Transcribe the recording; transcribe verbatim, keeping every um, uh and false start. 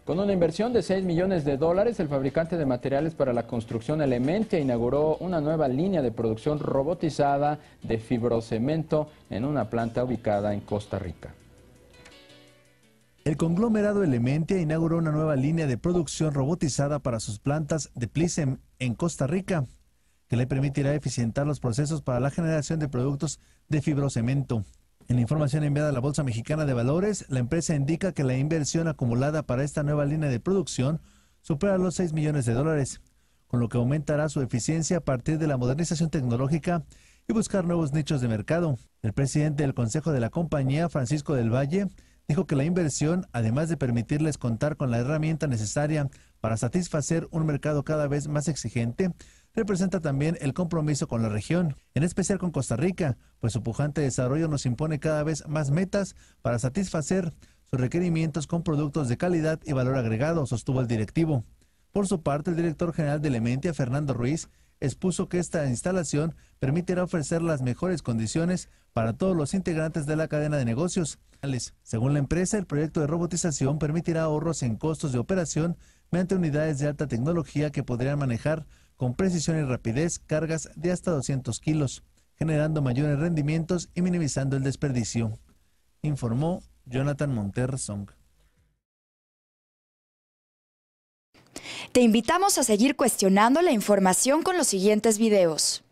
Con una inversión de seis millones de dólares, el fabricante de materiales para la construcción Elementia inauguró una nueva línea de producción robotizada de fibrocemento en una planta ubicada en Costa Rica. El conglomerado Elementia inauguró una nueva línea de producción robotizada para sus plantas de Plisem en Costa Rica, que le permitirá eficientar los procesos para la generación de productos de fibrocemento. En la información enviada a la Bolsa Mexicana de Valores, la empresa indica que la inversión acumulada para esta nueva línea de producción supera los seis millones de dólares, con lo que aumentará su eficiencia a partir de la modernización tecnológica y buscar nuevos nichos de mercado. El presidente del Consejo de la compañía, Francisco del Valle, dijo que la inversión, además de permitirles contar con la herramienta necesaria para satisfacer un mercado cada vez más exigente, representa también el compromiso con la región, en especial con Costa Rica, pues su pujante desarrollo nos impone cada vez más metas para satisfacer sus requerimientos con productos de calidad y valor agregado, sostuvo el directivo. Por su parte, el director general de Elementia, Fernando Ruiz, expuso que esta instalación permitirá ofrecer las mejores condiciones para todos los integrantes de la cadena de negocios. Según la empresa, el proyecto de robotización permitirá ahorros en costos de operación mediante unidades de alta tecnología que podrían manejar con precisión y rapidez cargas de hasta doscientos kilos, generando mayores rendimientos y minimizando el desperdicio, informó Jonathan Monter Song. Te invitamos a seguir cuestionando la información con los siguientes videos.